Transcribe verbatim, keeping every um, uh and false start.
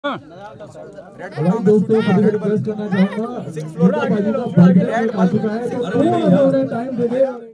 भाई दोस्तों मुझे रिक्वेस्ट करना चाहूंगा, सिक्स फ्लोर का बाजू का आ चुका है, टाइम दे दे।